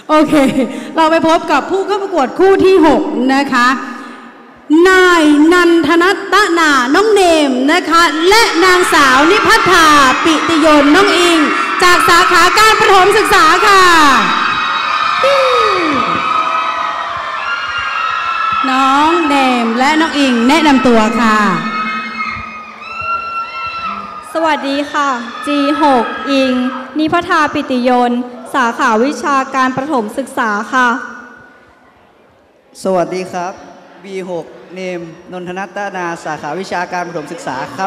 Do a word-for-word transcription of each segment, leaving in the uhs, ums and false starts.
โอเคเราไปพบกับผู้เข้าประกวดคู่ที่หกนะคะนายนันทนัตตนาน้องเนมนะคะและนางสาวนิพัฒนาปิติยนต์น้องอิงจากสาขาการประถมศึกษาค่ะน้องเนมและน้องอิงแนะนำตัวค่ะสวัสดีค่ะ จี หก อิงนิพัฒนาปิติยนต์สาขาวิชาการประถมศึกษาค่ะสวัสดีครับ บี หก เนมนนทนัตตนาสาขาวิชาการประถมศึกษาครับ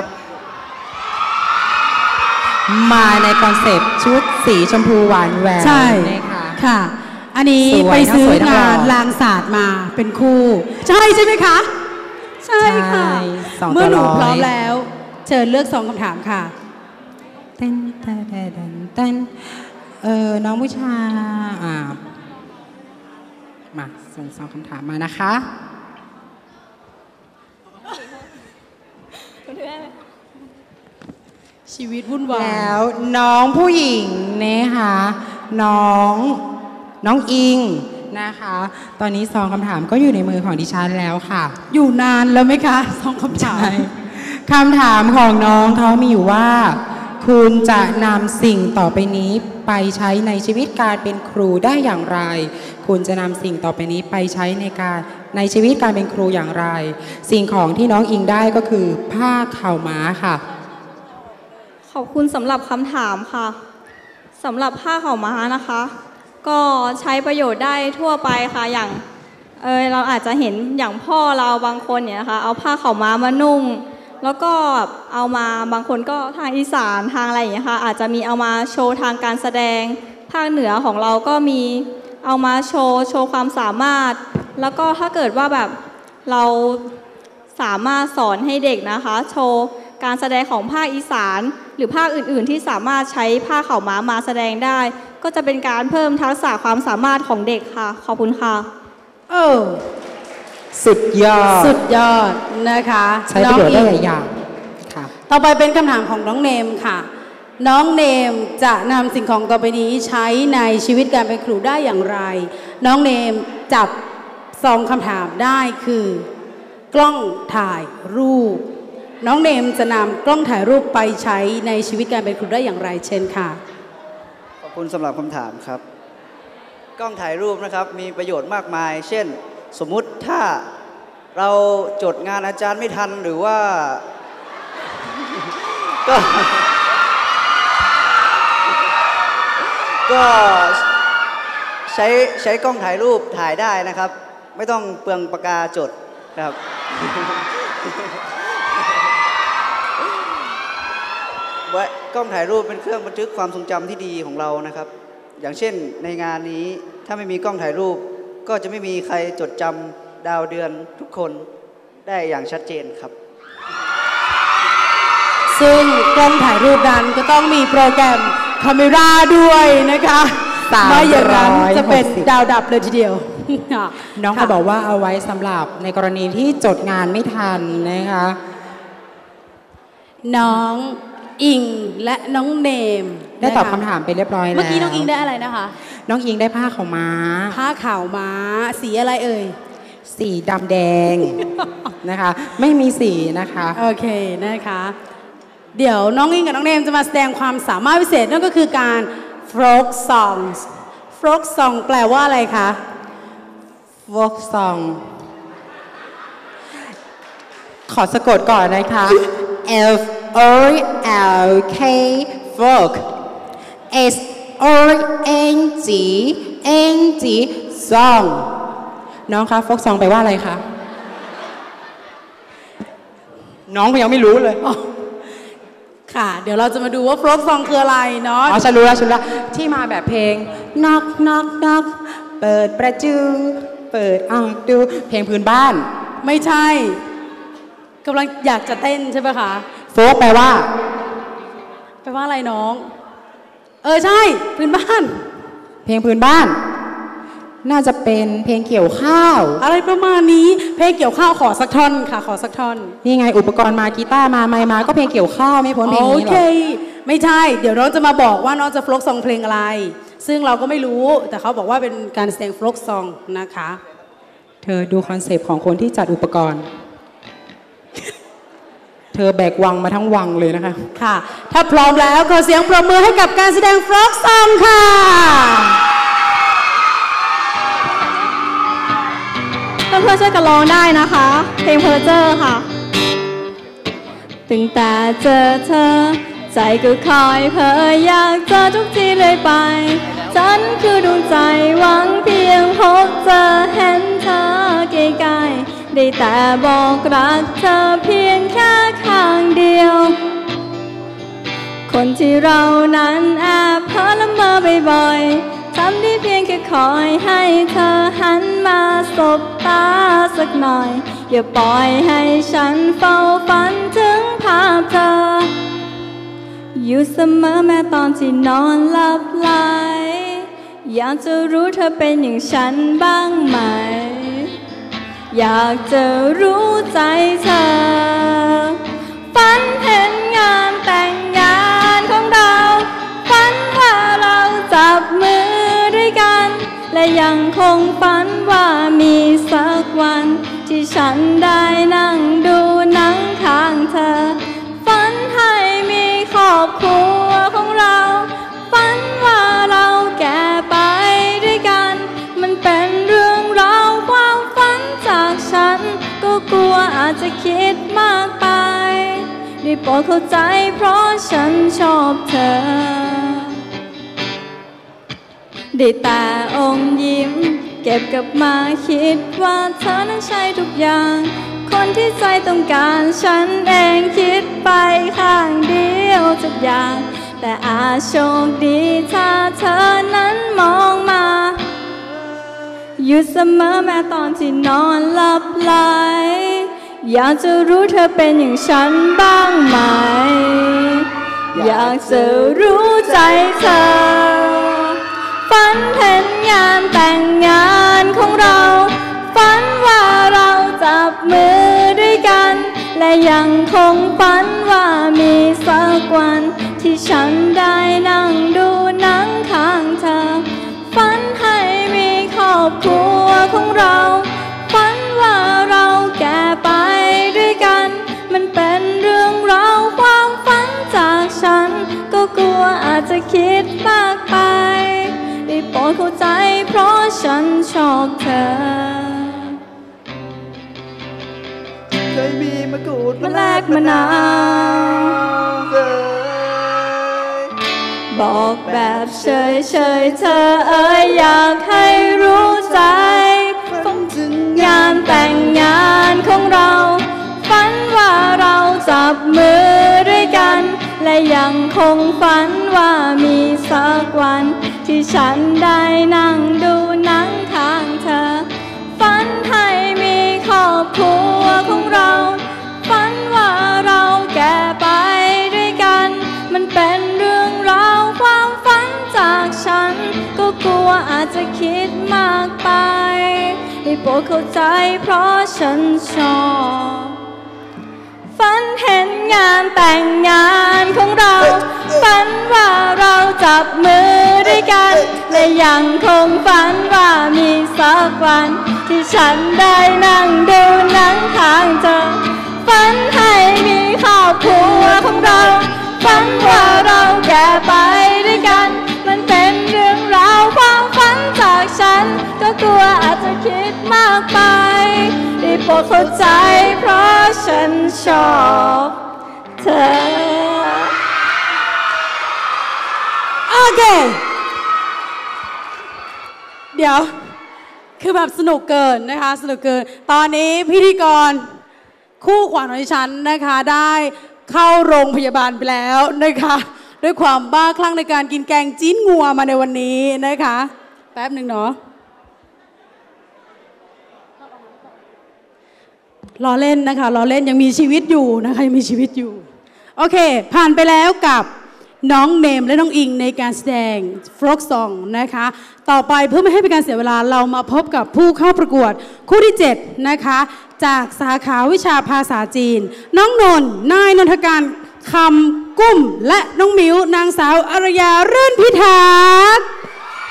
มาในคอนเซปต์ชุดสีชมพูหวานแหววใช่ค่ะอันนี้ไปซื้องานลางศาสตร์มาเป็นคู่ใช่ใช่ไหมคะใช่ค่ะเมื่อหนูพร้อมแล้วเชิญเลือกสองคำถามค่ะเต้นเต้นเต้นเต้นเออน้องวิชาอ่ามาส่งสองคำถามมานะคะชีวิตวุ่นวายแล้วน้องผู้หญิงนะคะน้องน้องอิงนะคะตอนนี้สองคำถามก็อยู่ในมือของดิฉันแล้วค่ะอยู่นานแล้วไหมคะสองคำถามคำถามของน้องเขามีอยู่ว่าคุณจะนำสิ่งต่อไปนี้ไปใช้ในชีวิตการเป็นครูได้อย่างไรคุณจะนำสิ่งต่อไปนี้ไปใช้ในการในชีวิตการเป็นครูอย่างไรสิ่งของที่น้องอิงได้ก็คือผ้าขาวม้าค่ะขอบคุณสำหรับคำถามค่ะสำหรับผ้าขาวม้านะคะก็ใช้ประโยชน์ได้ทั่วไปค่ะอย่างเออเราอาจจะเห็นอย่างพ่อเราบางคนเนี่ยนะคะเอาผ้าขาวม้ามานุ่งแล้วก็เอามาบางคนก็ทางอีสานทางอะไรอย่างเงี้ยค่ะอาจจะมีเอามาโชว์ทางการแสดงภาคเหนือของเราก็มีเอามาโชว์โชว์ความสามารถแล้วก็ถ้าเกิดว่าแบบเราสามารถสอนให้เด็กนะคะโชว์การแสดงของภาคอีสานหรือภาคอื่นๆที่สามารถใช้ผ้าขาวม้ามาแสดงได้ก็จะเป็นการเพิ่มทักษะความสามารถของเด็กค่ะขอบคุณค่ะเออสุดยอดสุดยอดนะคะใช้ประโยชน์ได้หลายอย่างค่ะต่อไปเป็นคำถามของน้องเนมค่ะน้องเนมจะนำสิ่งของต่อไปนี้ใช้ในชีวิตการเป็นครูได้อย่างไรน้องเนมจับสองคำถามได้คือกล้องถ่ายรูปน้องเนมจะนำกล้องถ่ายรูปไปใช้ในชีวิตการเป็นครูได้อย่างไรเช่นค่ะขอบคุณสำหรับคำถามครับกล้องถ่ายรูปนะครับมีประโยชน์มากมายเช่นสมมุติถ้าเราจดงานอาจารย์ไม่ทันหรือว่าก็ก็ใช้ใช้กล้องถ่ายรูปถ่ายได้นะครับไม่ต้องเปลืองปากกาจดครับกล้องถ่ายรูปเป็นเครื่องบันทึกความทรงจำที่ดีของเรานะครับอย่างเช่นในงานนี้ถ้าไม่มีกล้องถ่ายรูปก็จะไม่มีใครจดจำดาวเดือนทุกคนได้อย่างชัดเจนครับซึ่งกล้องถ่ายรูปนั้นก็ต้องมีโปรแกรมคาเมราด้วยนะคะไม่อย่างนั้นจะเป็นดาวดับเลยทีเดียวน้องเขาบอกว่าเอาไว้สำหรับในกรณีที่จดงานไม่ทันนะคะน้องอิงและน้องเนมได้ตอบคำถามไปเรียบร้อยแล้วเมื่อกี้น้องอิงได้อะไรนะคะน้องอิงได้ผ้าขาวม้าผ้าขาวม้าสีอะไรเอ่ยสีดำแดงนะคะไม่มีสีนะคะโอเคนะคะเดี๋ยวน้องอิงกับน้องเนมจะมาแสดงความสามารถพิเศษนั่นก็คือการ folk songs folk song แปลว่าอะไรคะ folk song ขอสะกดก่อนนะคะ F O L K folk S O N G N G song น้องคะ folk song แปลว่าอะไรคะน้องยังไม่รู้เลยค่ะเดี๋ยวเราจะมาดูว่าโฟล์กซองคืออะไรเนาะอ๋อฉันรู้แล้วฉันรู้แล้วที่มาแบบเพลง knock knock knock เปิดประตูเปิดออกดูเพลงพื้นบ้านไม่ใช่กำลังอยากจะเต้นใช่ไหมคะโฟล์กแปลว่าแปลว่าอะไรน้องเออใช่พื้นบ้านเพลงพื้นบ้านน่าจะเป็นเพลงเกี่ยวข้าวอะไรประมาณนี้เพลงเกี่ยวข้าวขอสักท่อนค่ะขอสักท่อนนี่ไงอุปกรณ์มากีตาร์มาไมค์มาก็เพลงเกี่ยวข้าวไม่พ้นเพลงนี้หรอกโอเคไม่ใช่เดี๋ยวน้องจะมาบอกว่าน้องจะโฟล์กซองเพลงอะไรซึ่งเราก็ไม่รู้แต่เขาบอกว่าเป็นการแสดงโฟล์กซองนะคะเธอดูคอนเซปต์ของคนที่จัดอุปกรณ์เธอแบกวังมาทั้งวังเลยนะคะค่ะถ้าพร้อมแล้วขอเสียงปรบมือให้กับการแสดงโฟล์กซองค่ะเพื่อนๆช่วยกันร้องได้นะคะเพลงเพอร์เจอร์ค่ะตั้งแต่เจอเธอใจก็คอยเพ้ออยากเจอทุกทีเลยไปฉันคือดวงใจหวังเพียงพบเจอเห็นเธอใกล้ๆได้แต่บอกรักเธอเพียงแค่ข้างเดียวคนที่เรานั้นแอบเพ้อละเมอบ่อยๆทำได้เพียงแค่คอยให้เธอหันมาสบตาสักหน่อยอย่าปล่อยให้ฉันเฝ้าฝันถึงภาพเธออยู่เสมอแม้ตอนที่นอนหลับไหลอยากจะรู้เธอเป็นอย่างฉันบ้างไหมอยากจะรู้ใจเธอฝันเห็นงานแต่งงานของเราฝันว่าเราจับมือด้วยกันและยังคงฝันว่ามีสักวันที่ฉันได้นั่งดูหนังข้างเธอฝันให้มีครอบครัวของเราฝันว่าเราแก่ไปด้วยกันมันเป็นเรื่องราวความฝันจากฉันก็กลัวอาจจะคิดมากไปได้โปรดเข้าใจเพราะฉันชอบเธอได้แต่อมยิ้มเก็บกลับมาคิดว่าเธอนั้นใช่ทุกอย่างคนที่ใจต้องการฉันเองคิดไปข้างเดียวทุกอย่างแต่อาจโชคดีถ้าเธอนั้นมองมาอยู่เสมอแม้ตอนที่นอนหลับไหลอยากจะรู้เธอเป็นอย่างฉันบ้างไหมอยากจะรู้ใจเธอฝันเห็นงานแต่งงานของเราฝันว่าเราจับมือด้วยกันและยังคงฝันว่ามีสักวันที่ฉันได้นั่งดูหนังข้างเธอฝันให้มีครอบครัวของเราฝันว่าเราแก่ไปด้วยกันมันเป็นเรื่องราวความฝันจากฉันก็กลัวอาจจะคิดมากไปได้โปรดเข้าใจเพราะฉันชอบเธอเคยมีมะกรูดมาแลกมะนาวบอกแบบเฉยๆเธอเอ๋ยอยากให้รู้ใจฝันถึงงานแต่งงานของเราฝันว่าเราจับมือด้วยกันและยังคงฝันว่ามีสักวันที่ฉันได้นั่งดูหนังข้างเธอฝันให้มีครอบครัวของเราฝันว่าเราแก่ไปด้วยกันมันเป็นเรื่องราวความฝันจากฉันก็กลัวอาจจะคิดมากไปได้โปรดเข้าใจเพราะฉันชอบฝันเห็นงานแต่งงานของเราฝันว่าเราจับมือด้วยกันและยังคงฝันว่ามีสักวันที่ฉันได้นั่งดูหนังข้างเธอฝันให้มีครอบครัวของเราฝันว่าเราแก่ไปด้วยกันมันเป็นเรื่องราวความฝันจากฉันก็กลัวอาจจะคิดมากไปได้โปรดเข้าใจเพราะฉันชอบเธอโอเคเดี๋ยวคือแบบสนุกเกินนะคะสนุกเกินตอนนี้พิธีกรคู่ขวัญของดิฉันนะคะได้เข้าโรงพยาบาลไปแล้วนะคะด้วยความบ้าคลั่งในการกินแกงจิ้นงัวมาในวันนี้นะคะแป๊บหนึ่งเนาะล้อเล่นนะคะล้อเล่นยังมีชีวิตอยู่นะคะยังมีชีวิตอยู่โอเคผ่านไปแล้วกับน้องเนมและน้องอิงในการแสดงโฟล์กซองนะคะต่อไปเพื่อไม่ให้เป็นการเสียเวลาเรามาพบกับผู้เข้าประกวดคู่ที่เจ็ดนะคะจากสาขาวิชาภาษาจีนน้องนนท์นายนนทการคำกุ้มและน้องมิวนางสาวอารยารื่นพิทักษ์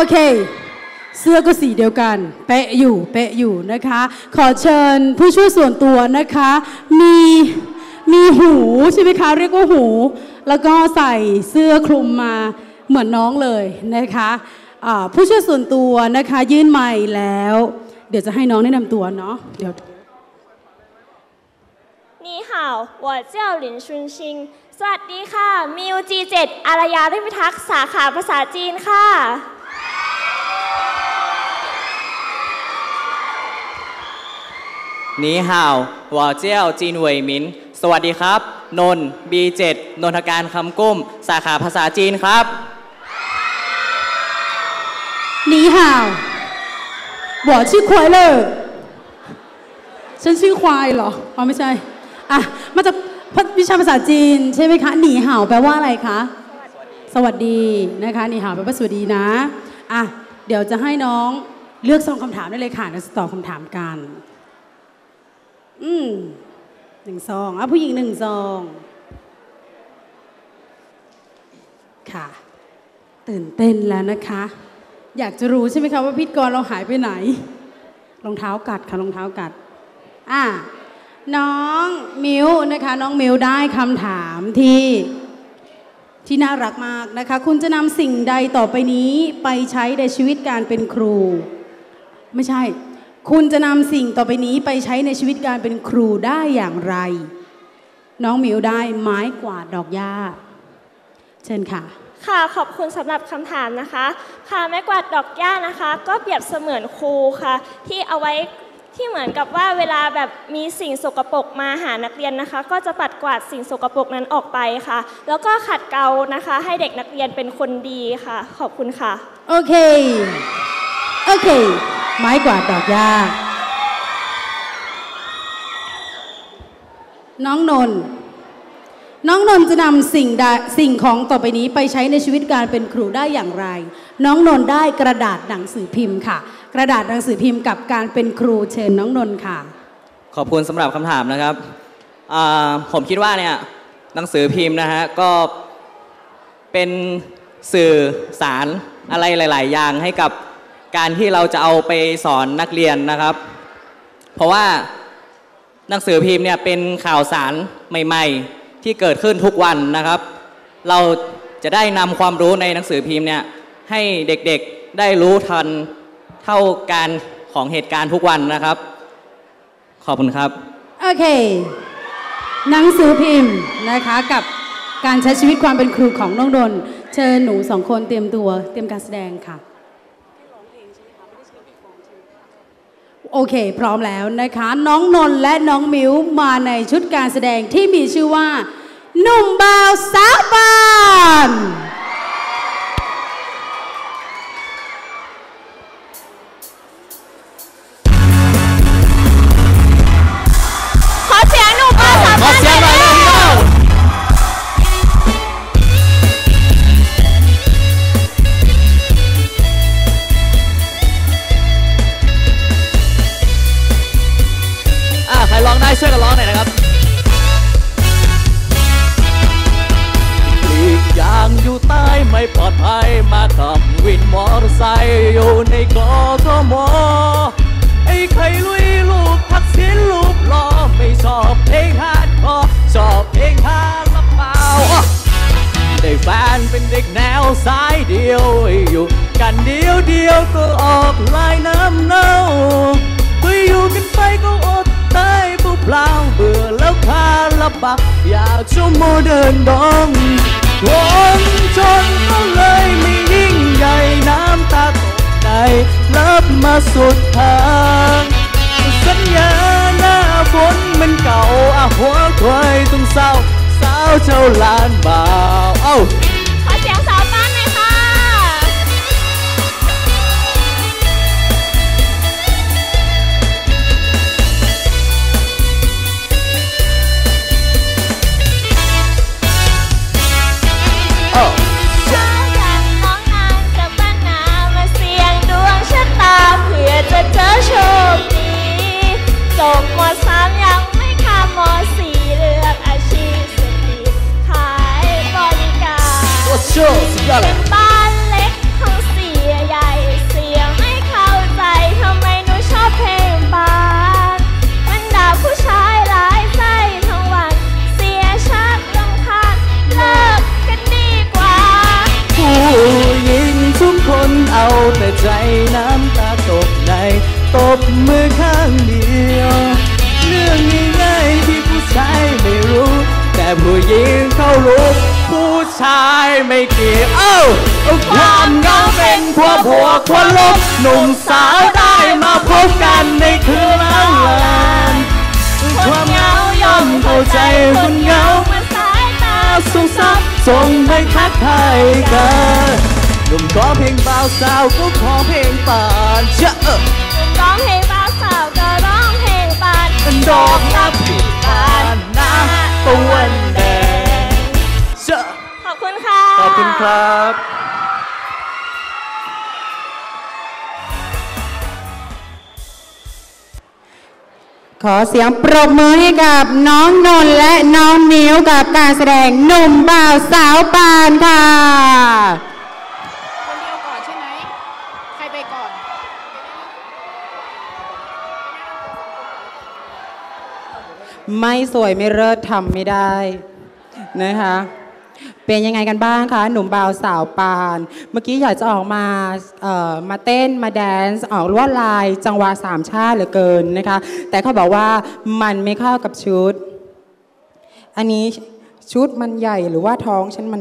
เคเสื้อก็สีเดียวกันเป๊ะอยู่เป๊ะอยู่นะคะขอเชิญผู้ช่วยส่วนตัวนะคะมีมีหูใช่ไหมคะเรียกว่าหูแล้วก็ใส่เสื้อคลุมมาเหมือนน้องเลยนะคะผู้ช่วยส่วนตัวนะคะยื่นไมค์แล้วเดี๋ยวจะให้น้องแนะนำตัวเนาะเดี๋ยวนี่ฮาว我叫林春星สวัสดีค่ะมิว จี เจ็ด อารยาฤทธิพิทักษ์สาขาภาษาจีนค่ะนี่ฮาว我叫จีนเหวยหมินสวัสดีครับนน บี เจ็ด นนทการคำกุ้มสาขาภาษาจีนครับนี่ฮาว我ชื่อควายเลยฉันชื่อควายเหรออ๋อไม่ใช่อ่ะมาจากวิชาภาษาจีนใช่ไหมคะหนีห่าวแปลว่าอะไรคะสวัสดีนะคะหนีห่าวแปลว่าสวัสดีนะอ่ะเดี๋ยวจะให้น้องเลือกซองคำถามได้เลยค่ะแล้วตอบคำถามกันอืมหนึ่งซองอ่ะผู้หญิงหนึ่งซองค่ะตื่นเต้นแล้วนะคะอยากจะรู้ใช่ไหมคะว่าพิธีกรเราหายไปไหนรองเท้ากัดค่ะรองเท้ากัดอ่ะน้องมิวนะคะน้องมิวได้คำถามที่ที่น่ารักมากนะคะคุณจะนำสิ่งใดต่อไปนี้ไปใช้ในชีวิตการเป็นครูไม่ใช่คุณจะนำสิ่งต่อไปนี้ไปใช้ในชีวิตการเป็นครูได้อย่างไรน้องมิวได้ไม้กวาดดอกหญ้าเชิญค่ะค่ะขอบคุณสำหรับคำถามนะคะค่ะไม้กวาดดอกหญ้านะคะก็เปรียบเสมือนครูค่ะที่เอาไว้ที่เหมือนกับว่าเวลาแบบมีสิ่งสกปรกมาหานักเรียนนะคะก็จะปัดกวาดสิ่งสกปรกนั้นออกไปค่ะแล้วก็ขัดเกลานะคะให้เด็กนักเรียนเป็นคนดีค่ะขอบคุณค่ะโอเคโอเคไม้กวาดดอกหญ้าน้องนนท์น้องนนท์จะนำสิ่งสิ่งของต่อไปนี้ไปใช้ในชีวิตการเป็นครูได้อย่างไรน้องนนท์ได้กระดาษหนังสือพิมพ์ค่ะกระดาษหนังสือพิมพ์กับการเป็นครูเชิญน้องนนท์ค่ะขอบคุณสำหรับคำถามนะครับผมคิดว่าเนี่ยหนังสือพิมพ์นะฮะก็เป็นสื่อสารอะไรหลายๆอย่างให้กับการที่เราจะเอาไปสอนนักเรียนนะครับเพราะว่าหนังสือพิมพ์เนี่ยเป็นข่าวสารใหม่ๆที่เกิดขึ้นทุกวันนะครับเราจะได้นำความรู้ในหนังสือพิมพ์เนี่ยให้เด็กๆได้รู้ทันเท่าการของเหตุการณ์ทุกวันนะครับขอบคุณครับโอเคหนังสือพิมพ์นะคะกับการใช้ชีวิตความเป็นครูของน้องนนท์เชิญหนูสองคนเตรียมตัวเตรียมการแสดงค่ะโอเคพร้อมแล้วนะคะน้องนนท์และน้องมิวมาในชุดการแสดงที่มีชื่อว่าหนุ่มบ่าวสาวบ้านขอเสียงหนุ่มบ่าวสาวบ้านหน่อยเร็วใครร้องได้ช่วยกันร้องหน่อยนะครับอีกอย่างอยู่ใต้ไม่ปลอดภัยมาขับวินมอเตอร์ไซค์อยู่ในกทมไอ้ใครลุยลูกทักษิณลูกล้อไม่ชอบเพลงฮาร์ดคอร์ชอบเพลงฮาร์ดละเปล่าได้แฟนเป็นเด็กแนวสายเดียวอยู่กันเดียวเดียวก็ออกลายน้ำเน่าคุยอยู่กันไปก็อดตายเปล่าเบื่อแล้วคาระบักอยากชั่วโมงเดินดองคนจนก็เลยไม่ยิ่งใหญ่น้ำตาตกใจรับมาสุดทางสัญญาหน้าฝนมันเก่าอะหัวควายต้องเศร้าสาวเจ้าล้านบ่าวเอ้าขอเสียงสาวบ้านหน่อยค่ะจะเจอโชคดีจบม.สามยังไม่ข้ามม.สี่เลือกอาชีพสตรีทขายบริการเป็นบ้านเล็กห้องสี่ใหญ่ชายไม่กี่เอ้าความเหงาเป็นขั้วบวกขั้วลบหนุ่มสาวได้มาพบกันในคืนนั้นแลนความเหงาย่อมเข้าใจคนเหงาเมื่อสายตาส่งซับส่งไปทักทายกันหนุ่มขอเพลงบ่าวสาวก็ขอเพลงป่านเชื่อหนุ่มร้องเพลงบ่าวสาวก็ร้องเพลงป่านดอกนับปีบานนะตะวันแดงเชื่อขอบคุณค่ะขอบคุณครับขอเสียงปรบมือให้กับน้องนนท์และน้องนิ้วกับการแสดงหนุ่มบ่าวสาวปานค่ะคนเดียวก่อนใช่ไหมใครไปก่อนไม่สวยไม่เลิศทำไม่ได้นะคะเป็นยังไงกันบ้างคะหนุ่มบ่าวสาวปานเมื่อกี้อยากจะออกมาเอ่อมาเต้นมาแดนซ์ออกลวดลายจังหวะสามชาติเหลือเกินนะคะแต่เขาบอกว่ามันไม่เข้ากับชุดอันนี้ชุดมันใหญ่หรือว่าท้องฉันมัน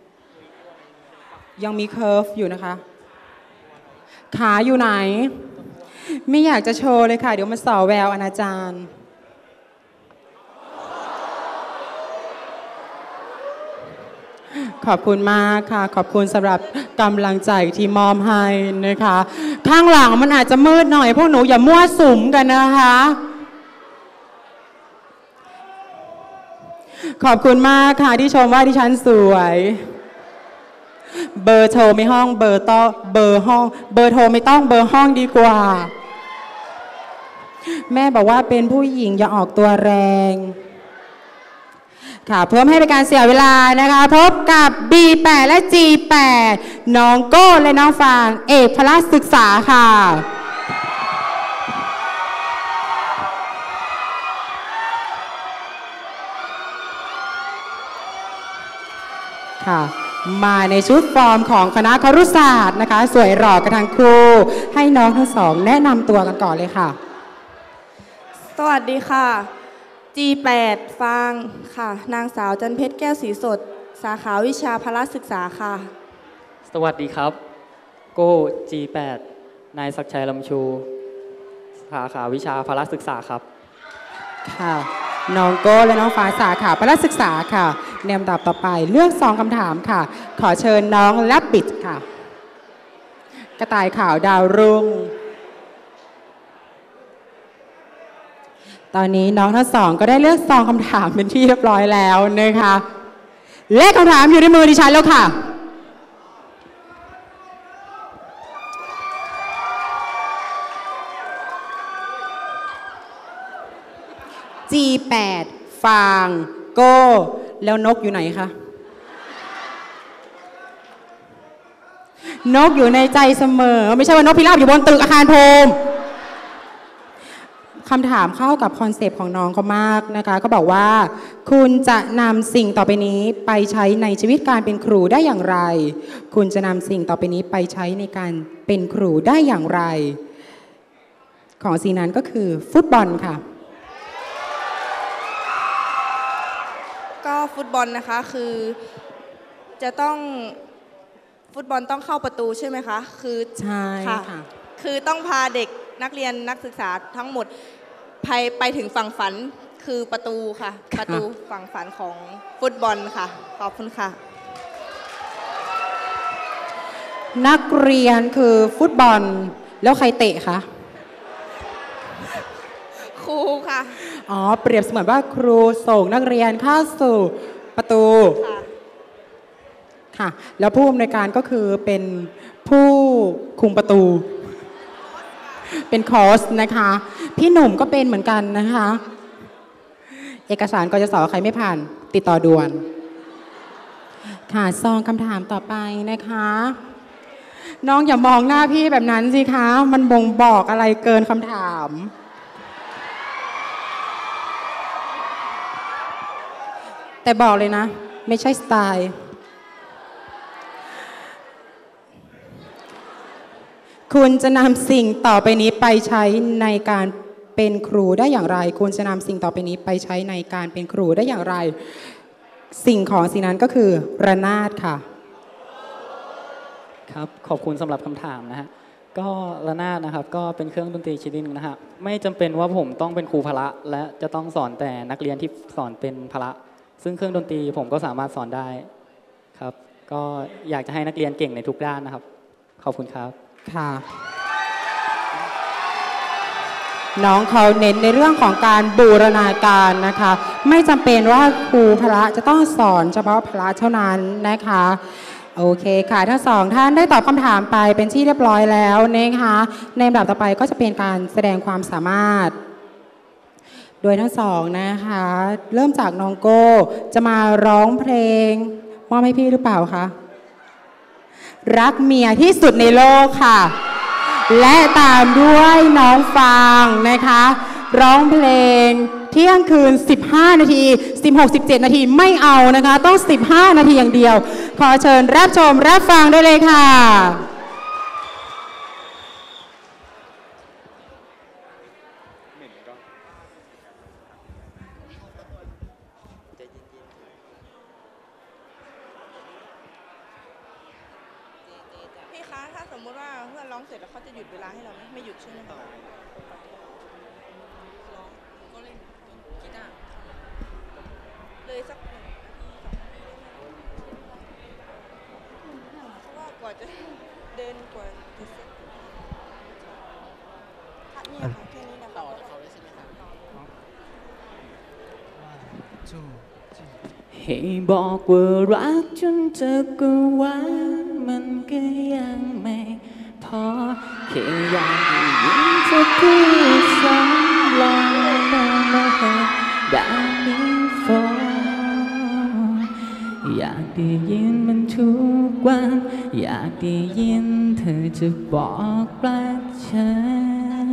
ยังมีเคิร์ฟอยู่นะคะขาอยู่ไหนไม่อยากจะโชว์เลยค่ะเดี๋ยวมันส่อแววอนาจารขอบคุณมากค่ะขอบคุณสำหรับกำลังใจที่มอบให้นะคะข้างหลังมันอาจจะมืดหน่อยพวกหนูอย่ามั่วสุมกันนะคะขอบคุณมากค่ะที่ชมว่าดิฉันสวยเบอร์โทรไม่ห้องเบอร์ต่อเบอร์ห้องเบอร์โทรไม่ต้องเบอร์ห้องดีกว่าแม่บอกว่าเป็นผู้หญิงอย่าออกตัวแรงค่ะเพื่อไม่ให้เป็นการเสียเวลานะคะพบกับ บี แปด และ จี แปด น้องโก้และน้องฟางเอกพละศึกษาค่ะค่ะมาในชุดฟอร์มของคณะครุศาสตร์นะคะสวยหล่อกันทั้งคู่ให้น้องทั้งสองแนะนำตัวกันก่อนเลยค่ะสวัสดีค่ะ จี แปด ฟางค่ะนางสาวจันเพชรแก้วศรีสดสาขาวิชาพละศึกษาค่ะสวัสดีครับโก้ จี แปด นายศักดิ์ชัยลำชูสาขาวิชาพละศึกษาครับค่ะน้องโก้และน้องฟ้าสาขาพละศึกษาค่ะในลำดับต่อไปเลือกสองคำถามค่ะขอเชิญน้องแลบบิดค่ะกระต่ายขาวดาวรุ่งตอนนี้น้องทั้งสองก็ได้เลือกซองคำถามเป็นที่เรียบร้อยแล้วนะคะเลขคำถามอยู่ในมือดิฉันแล้วค่ะจี แปด ฟางโก้แล้วนกอยู่ไหนคะนกอยู่ในใจเสมอไม่ใช่ว่านกพิราบอยู่บนตึกอาคารโพมคำถามเข้ากับคอนเซปต์ของน้องเขามากนะคะก็บอกว่าคุณจะนำสิ่งต่อไปนี้ไปใช้ในชีวิตการเป็นครูได้อย่างไรคุณจะนำสิ่งต่อไปนี้ไปใช้ในการเป็นครูได้อย่างไรของสิ่งนั้นก็คือฟุตบอลค่ะก็ฟุตบอลนะคะคือจะต้องฟุตบอลต้องเข้าประตูใช่ไหมคะคือใช่ค่ะคือต้องพาเด็กนักเรียนนักศึกษาทั้งหมดไปไปถึงฝั่งฝันคือประตูค่ะประตูฝั่งฝันของฟุตบอลค่ะขอบคุณค่ะนักเรียนคือฟุตบอลแล้วใครเตะคะครูค่ะอ๋อเปรียบเสมือนว่าครูส่งนักเรียนเข้าสู่ประตูค่ะแล้วผู้อำนวยการก็คือเป็นผู้คุมประตูเป็นโค้ชนะคะพี่หนุ่มก็เป็นเหมือนกันนะคะเอกสารกยศใครไม่ผ่านติดต่อด่วนค่ะซองคำถามต่อไปนะคะน้องอย่ามองหน้าพี่แบบนั้นสิคะมันบ่งบอกอะไรเกินคำถามแต่บอกเลยนะไม่ใช่สไตล์คุณจะนำสิ่งต่อไปนี้ไปใช้ในการเป็นครูได้อย่างไรคุณจะนำสิ่งต่อไปนี้ไปใช้ในการเป็นครูได้อย่างไรสิ่งของสิ่งนั้นก็คือระนาดค่ะครับขอบคุณสำหรับคำถามนะฮะก็ระนาดนะครับก็เป็นเครื่องดนตรีชนิดหนึงนะฮะไม่จำเป็นว่าผมต้องเป็นครูพละและจะต้องสอนแต่นักเรียนที่สอนเป็นพละซึ่งเครื่องดนตรีผมก็สามารถสอนได้ครับก็อยากจะให้นักเรียนเก่งในทุกด้านนะครับขอบคุณครับค่ะน้องเขาเน้นในเรื่องของการบูรณาการนะคะไม่จำเป็นว่าครูพละจะต้องสอนเฉพาะพละเท่านั้นนะคะโอเคค่ะทั้งสองท่านได้ตอบคำถามไปเป็นที่เรียบร้อยแล้วนะคะในลำดับต่อไปก็จะเป็นการแสดงความสามารถโดยทั้งสองนะคะเริ่มจากน้องโก้จะมาร้องเพลงมอบให้พี่หรือเปล่าคะรักเมียที่สุดในโลกค่ะและตามด้วยน้องฟางนะคะร้องเพลงเที่ยงคืนสิบห้านาทีสิบหก สิบเจ็ดนาทีไม่เอานะคะต้องสิบห้านาทีอย่างเดียวขอเชิญรับชมรับฟังได้เลยค่ะพี่คะถ้าสมมุติว่าเพื่อนร้องเสร็จแล้วเขาจะหยุดเวลาให้เราไหมไม่หยุดใช่ไหมคะร้องก็เล่นกีตาร์เลยสักหนึ่งนาทีสองนาทีได้ไหมเพราะว่ากว่าจะเดินกว่าจะเสร็จค่ะนี่ค่ะแค่นี้นะคะต่อเขาได้ใช่ไหมคะให้บอกว่ารักจนจะกวันมันก็ยังไม่พอแค่อยากได้ยินเธอพูดซ้ำลองมามาให้ได้มีฟออยากได้ยินมันทุกวันอยากได้ยินเธอจะบอกรักฉัน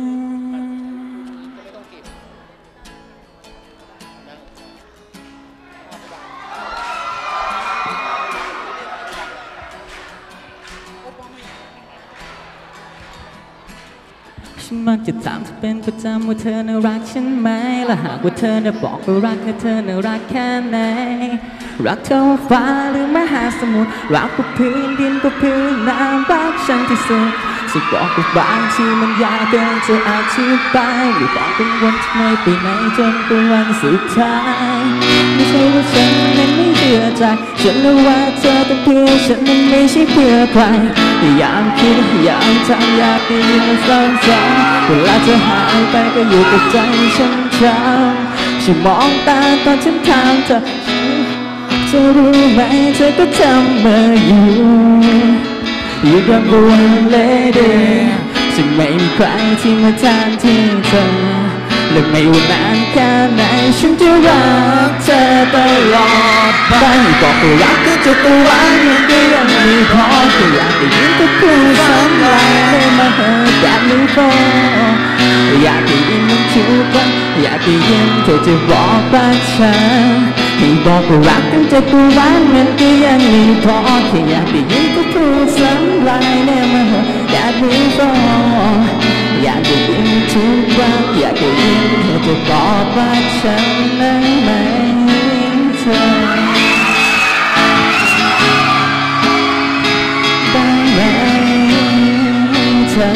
ฉันมักจะถามเธอเป็นประจำว่าเธอน่ารักฉันไหมและหากว่าเธอน่าบอกว่ารักนะเธอน่ารักแค่ไหนรักเท่าฟ้าหรือมหาสมุทรรักกว่าพื้นดินกว่าพื้นน้ำรักฉันที่สุดจะบอกว่าบางทีมันยากเกินจะอธิบายไม่ต้องกังวลทำไมไปไหนจนกว่าวันสุดท้ายไม่ใช่ว่าฉันนั้นไม่เชื่อใจฉันรู้ว่าเธอต้องเพื่อฉันนั้นไม่ใช่เพื่อใครอยากคิดอยากทำอยากได้ยินมันซ้ำๆเวลาเธอหายไปก็อยู่กับใจฉันจำฉันมองตาตอนฉันถามเธอเธอรู้ไหมเธอก็ทำมาอยู่ You don't go and let it ฉันไม่มีใครที่มาแทนที่เธอและไม่ว่านานแค่ไหนฉันจะรักเธอตลอดไปบอกว่ารักก็จะตัววันยังก็ยังไม่พอแค่อยากได้ยินเธอพูดซ้ำลายเลยมาเหินแบบนี้พออยากได้ยินมันทุกวันอยากได้ยินเธอจะบอกรักฉันให้บอกว่ารักกันจะตัววันมันก็ยังไม่พอแค่อยากได้ยินเธอพูดซ้ำลายเลยมาเหินแบบนี้พออยากได้ยินทุกวันอยากได้ยินเธอจะบอกรักฉันได้ไหมเธอได้ไหมเธอ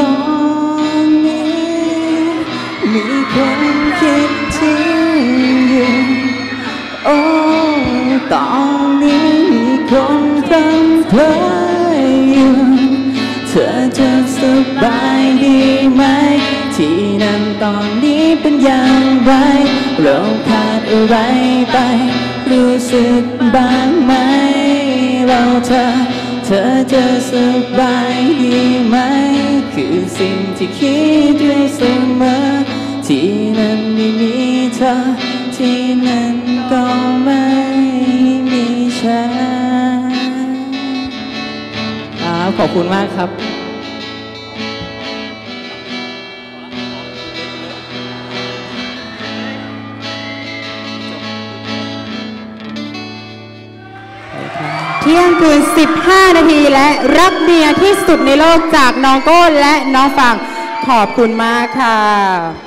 อนนี้มีคนคิดถึงอยู่โอ้ตอนนี้มีคนพร่ำเพลออยู่เธอจะสบายดีไหมที่นั่นตอนนี้เป็นอย่างไรเราขาดอะไรไปรู้สึกบ้างไหมเราเธอเธอจะสบายดีไหมคือสิ่งที่คิดอยู่เสมอที่นั่นไม่มีเธอที่นั่นก็ไม่มีฉันครับขอบคุณมากครับเที่ยงคืนสิบห้านาทีและรักเมียที่สุดในโลกจากน้องโก้และน้องฟางขอบคุณมากค่ะ